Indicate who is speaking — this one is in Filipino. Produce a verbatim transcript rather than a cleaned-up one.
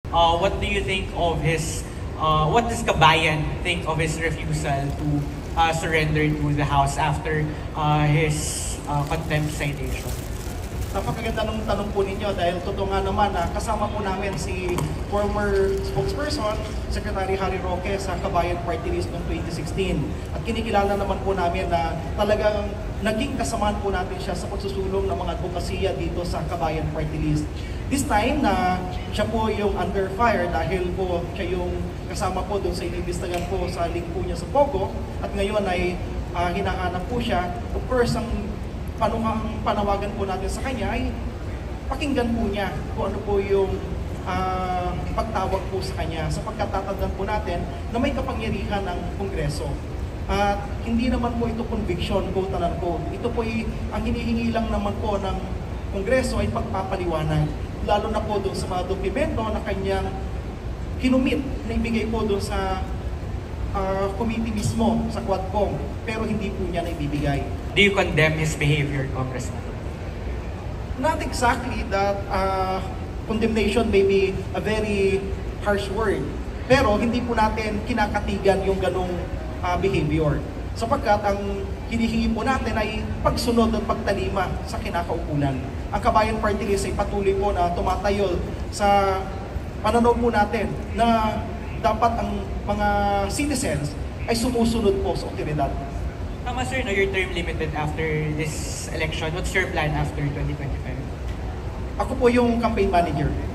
Speaker 1: Uh, what do you think of his, uh, what does Kabayan think of his refusal to uh, surrender to the House after uh, his uh, contempt citation?
Speaker 2: Napakaganda ng tanong po ninyo dahil totoo nga naman na kasama po namin si former spokesperson, Secretary Harry Roque sa Kabayan Party List noong twenty sixteen. At kinikilala naman po namin na talagang naging kasamaan po natin siya sa pagsusulong ng mga advokasya dito sa Kabayan Party List. This time na siya po yung under fire dahil po siya yung kasama po doon sa inibistagan po sa link po niya sa Pogo at ngayon ay uh, hinahanap po siya. Of course, ang panungang panawagan po natin sa kanya ay pakinggan po niya kung ano po yung uh, pagtawag po sa kanya sapagkat tatandaan po natin na may kapangyarihan ng Kongreso. At uh, hindi naman po ito conviction, quote and unquote. Ito po ay, ang hinihingi lang naman po ng Kongreso ay pagpapaliwanag. Lalo na po doon sa mga dokumento na kanyang kinumit na ibigay po doon sa uh, committee mismo, sa Quadcom, pero hindi po niya na ibibigay.
Speaker 1: Do you condemn his behavior, Congressman?
Speaker 2: Not exactly that uh, condemnation may be a very harsh word, pero hindi po natin kinakatigan yung ganong uh, behavior. Sapagkat ang hinihingi po natin ay pagsunod at pagtalima sa kinakaukulan. Ang Kabayan Party List ay patuloy po na tumatayo sa pananaw po natin na dapat ang mga citizens ay sumusunod po sa otoridad.
Speaker 1: Tama sir, no, your term limited after this election. What's your plan after twenty twenty-five?
Speaker 2: Ako po yung campaign manager.